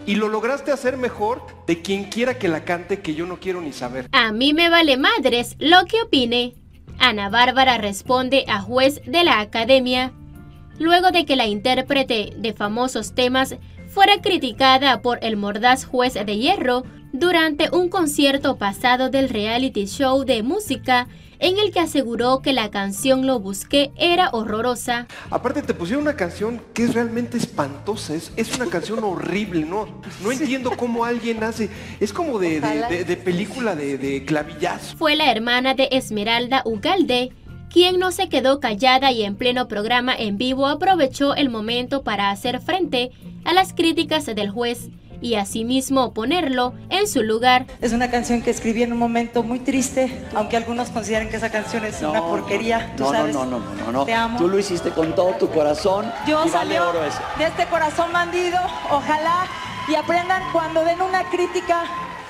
y lo lograste hacer mejor de quien quiera que la cante, que yo no quiero ni saber. A mí me vale madres lo que opine. Ana Bárbara responde a juez de la Academia, luego de que la intérprete de famosos temas fuera criticada por el mordaz juez de hierro durante un concierto pasado del reality show de música en el que aseguró que la canción Lo Busqué era horrorosa. Aparte te pusieron una canción que es realmente espantosa, es una canción horrible, no entiendo cómo alguien hace, es como de película de clavillazo. Fue la hermana de Esmeralda Ugalde quien no se quedó callada y en pleno programa en vivo aprovechó el momento para hacer frente a las críticas del juez y asimismo ponerlo en su lugar. Es una canción que escribí en un momento muy triste, aunque algunos consideren que esa canción es una porquería. ¿Tú sabes? No. Te amo. Tú lo hiciste con todo tu corazón y vale oro eso. De este corazón bandido, ojalá y aprendan cuando den una crítica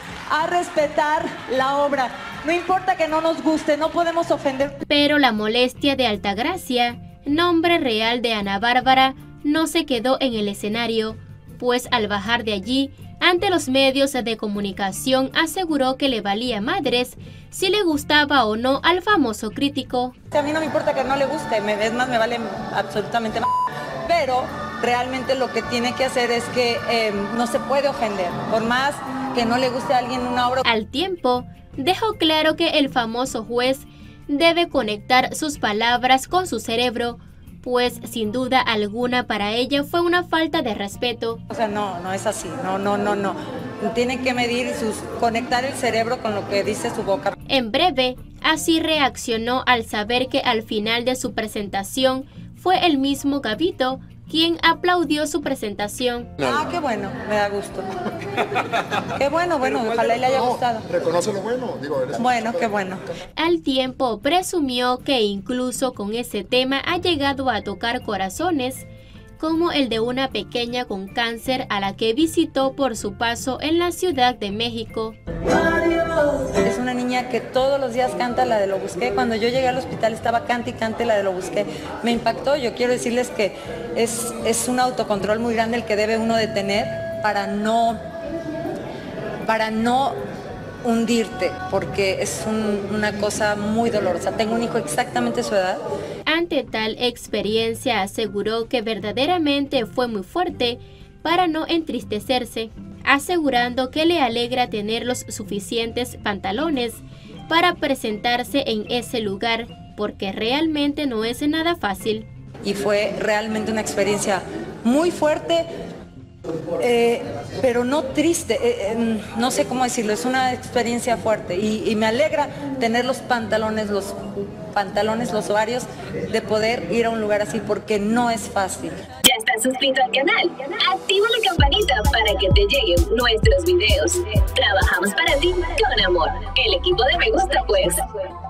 a respetar la obra. No importa que no nos guste, no podemos ofender. Pero la molestia de Altagracia, nombre real de Ana Bárbara, no se quedó en el escenario, pues al bajar de allí, ante los medios de comunicación aseguró que le valía madres si le gustaba o no al famoso crítico. A mí no me importa que no le guste, es más, me vale absolutamente más. Pero realmente lo que tiene que hacer es que no se puede ofender, por más que no le guste a alguien una obra. Al tiempo, dejó claro que el famoso juez debe conectar sus palabras con su cerebro, pues sin duda alguna para ella fue una falta de respeto. O sea, no es así, no. Tienen que medir conectar el cerebro con lo que dice su boca. En breve, así reaccionó al saber que al final de su presentación fue el mismo Gabito quien aplaudió su presentación. Ah, qué bueno, me da gusto. Qué bueno, ojalá le haya gustado. Reconoce lo bueno, Bueno, qué bueno. Al tiempo presumió que incluso con ese tema ha llegado a tocar corazones, como el de una pequeña con cáncer a la que visitó por su paso en la Ciudad de México. Es una niña que todos los días canta la de Lo Busqué. Cuando yo llegué al hospital estaba cante y cante la de Lo Busqué. Me impactó. Yo quiero decirles que es un autocontrol muy grande el que debe uno de tener para no hundirte, porque es una cosa muy dolorosa. Tengo un hijo exactamente su edad. Ante tal experiencia aseguró que verdaderamente fue muy fuerte para no entristecerse, asegurando que le alegra tener los suficientes pantalones para presentarse en ese lugar, porque realmente no es nada fácil. Y fue realmente una experiencia muy fuerte, pero no triste, no sé cómo decirlo, es una experiencia fuerte y me alegra tener los pantalones, los ovarios, de poder ir a un lugar así, porque no es fácil. ¿Ya estás suscrito al canal? Activa la campanita para que te lleguen nuestros videos. Trabajamos para ti con amor. El equipo de Me Gusta, pues.